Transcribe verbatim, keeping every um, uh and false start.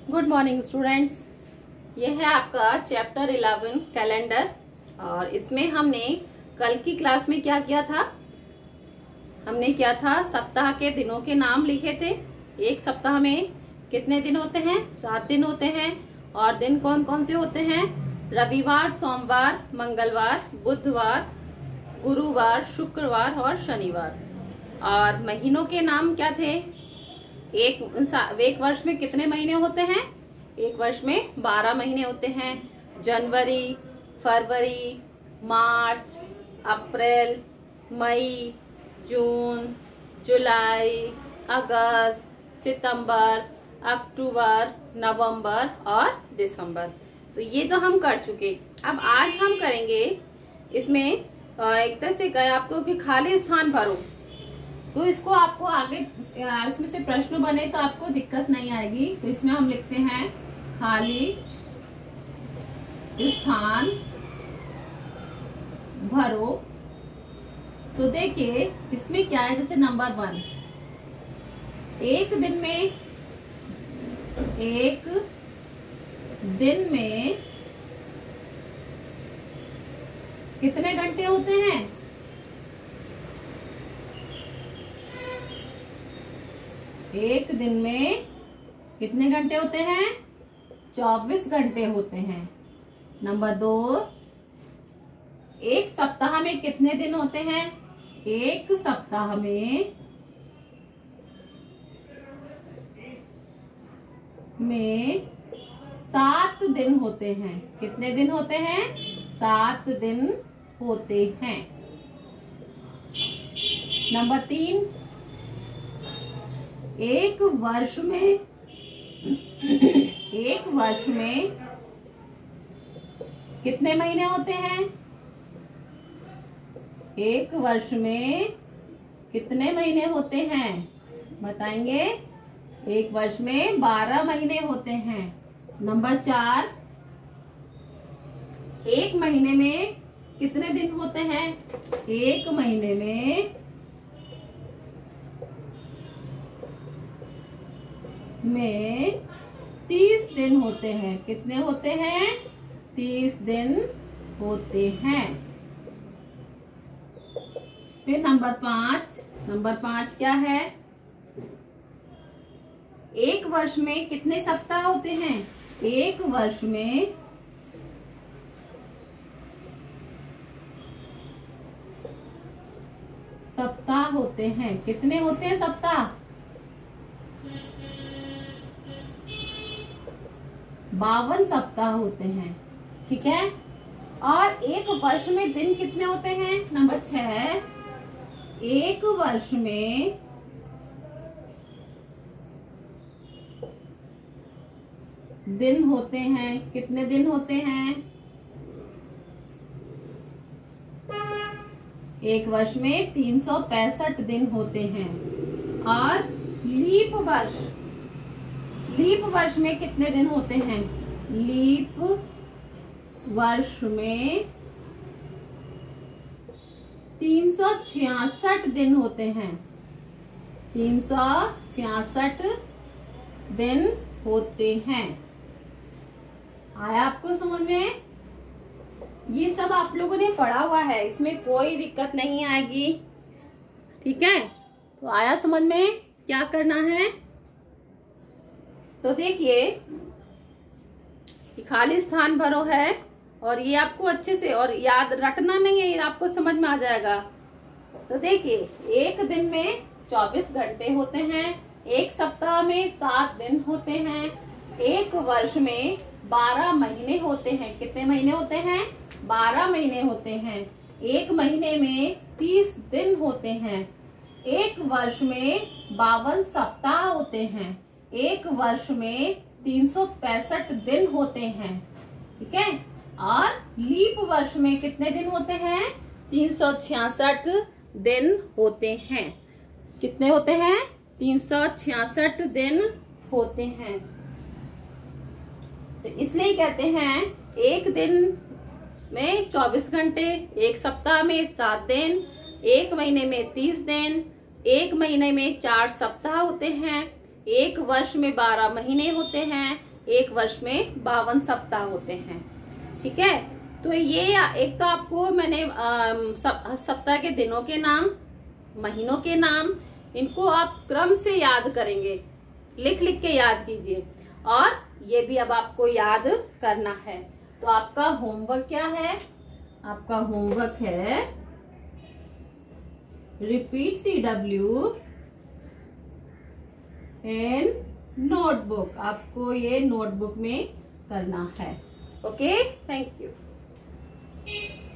Good morning students. ये है आपका चैप्टर इलेवन कैलेंडर और इसमें हमने कल की क्लास में क्या किया था। हमने किया था सप्ताह के दिनों के नाम लिखे थे। एक सप्ताह में कितने दिन होते हैं? सात दिन होते हैं। और दिन कौन कौन से होते हैं? रविवार, सोमवार, मंगलवार, बुधवार, गुरुवार, शुक्रवार और शनिवार। और महीनों के नाम क्या थे? एक एक वर्ष में कितने महीने होते हैं? एक वर्ष में बारह महीने होते हैं। जनवरी, फरवरी, मार्च, अप्रैल, मई, जून, जुलाई, अगस्त, सितंबर, अक्टूबर, नवंबर और दिसंबर। तो ये तो हम कर चुके। अब आज हम करेंगे इसमें एक तरह से गए आपको कि खाली स्थान भरो। तो इसको आपको आगे इसमें से प्रश्न बने तो आपको दिक्कत नहीं आएगी। तो इसमें हम लिखते हैं खाली स्थान भरो। तो देखिए इसमें क्या है, जैसे नंबर वन, एक दिन में एक दिन में कितने घंटे होते हैं? एक दिन में कितने घंटे होते हैं? चौबीस घंटे होते हैं। नंबर दो, एक सप्ताह में कितने दिन होते हैं? एक सप्ताह में में सात दिन होते हैं। कितने दिन होते हैं? सात दिन होते हैं। नंबर तीन, एक वर्ष में एक वर्ष में कितने महीने होते हैं? एक वर्ष में कितने महीने होते हैं? बताएंगे। एक वर्ष में बारह महीने होते हैं। नंबर चार, एक महीने में कितने दिन होते हैं? एक महीने में में तीस दिन होते हैं। कितने होते हैं? तीस दिन होते हैं। फिर नंबर पांच, नंबर पांच क्या है? एक वर्ष में कितने सप्ताह होते हैं? एक वर्ष में सप्ताह होते हैं। कितने होते हैं सप्ताह? बावन सप्ताह होते हैं। ठीक है। और एक वर्ष में दिन कितने होते हैं? नंबर छह, एक वर्ष में दिन होते हैं। कितने दिन होते हैं? एक वर्ष में तीन सौ पैंसठ दिन होते हैं। और लीप वर्ष, लीप वर्ष में कितने दिन होते हैं? लीप वर्ष में तीन सौ छियासठ दिन होते हैं। तीन सौ छियासठ दिन होते हैं। आया आपको समझ में? ये सब आप लोगों ने पढ़ा हुआ है, इसमें कोई दिक्कत नहीं आएगी। ठीक है। तो आया समझ में क्या करना है? तो देखिए खाली स्थान भरो है और ये आपको अच्छे से और याद रटना नहीं है, ये आपको समझ में आ जाएगा। तो देखिए एक दिन में चौबीस घंटे होते हैं। एक सप्ताह में सात दिन होते हैं। एक वर्ष में बारह महीने होते हैं। कितने महीने होते हैं? बारह महीने होते हैं। एक महीने में तीस दिन होते हैं। एक वर्ष में बावन सप्ताह होते हैं। एक वर्ष में तीन सौ पैंसठ दिन होते हैं। ठीक है। और लीप वर्ष में कितने दिन होते हैं? तीन सौ छियासठ दिन होते हैं। कितने होते हैं? तीन सौ छियासठ दिन होते हैं। तो इसलिए कहते हैं एक दिन में चौबीस घंटे, एक सप्ताह में सात दिन, एक महीने में तीस दिन, एक महीने में चार सप्ताह होते हैं, एक वर्ष में बारह महीने होते हैं, एक वर्ष में बावन सप्ताह होते हैं। ठीक है, तो ये एक तो आपको मैंने सप्ताह के दिनों के नाम, महीनों के नाम, इनको आप क्रम से याद करेंगे, लिख लिख के याद कीजिए। और ये भी अब आपको याद करना है। तो आपका होमवर्क क्या है? आपका होमवर्क है repeat C W in notebook. आपको ये नोटबुक में करना है। Okay, thank you.